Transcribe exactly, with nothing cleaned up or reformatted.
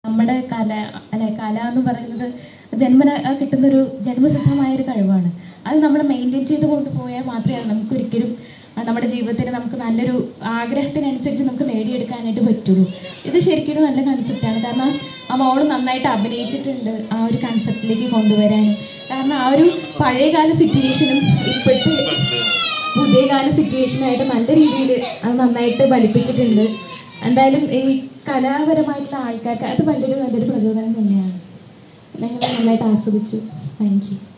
നമ്മുടെ കല അല്ലെ കല എന്ന് പറയുന്നത് ജന്മന കിട്ടുന്നൊരു ജന്മസിദ്ധമായൊരു കഴിവാണ്. അത് നമ്മൾ മെയിൻറ്റെയിൻ ചെയ്ത് കൊണ്ടുപോയാൽ മാത്രമേ നമുക്കൊരിക്കലും നമ്മുടെ ജീവിതത്തിൽ നമുക്ക് നല്ലൊരു ആഗ്രഹത്തിനനുസരിച്ച് നമുക്ക് നേടിയെടുക്കാനായിട്ട് പറ്റുള്ളൂ. ഇത് ശരിക്കും നല്ല കൺസെപ്റ്റാണ്. കാരണം ആ മോള് നന്നായിട്ട് അഭിനയിച്ചിട്ടുണ്ട് ആ ഒരു കൺസെപ്റ്റിലേക്ക് കൊണ്ടുവരാൻ. കാരണം ആ ഒരു പഴയകാല സിറ്റുവേഷനും ഇപ്പോഴത്തെ പുതിയ കാല സിറ്റുവേഷനായിട്ട് നല്ല രീതിയിൽ അത് നന്നായിട്ട് ഫലിപ്പിച്ചിട്ടുണ്ട്. എന്തായാലും ഈ കലാപരമായിട്ടുള്ള ആൾക്കാർക്ക് അത് വലിയൊരു നല്ലൊരു പ്രചോദനം തന്നെയാണ്. ഞങ്ങൾ നന്നായിട്ട് ആസ്വദിച്ചു. Thank U.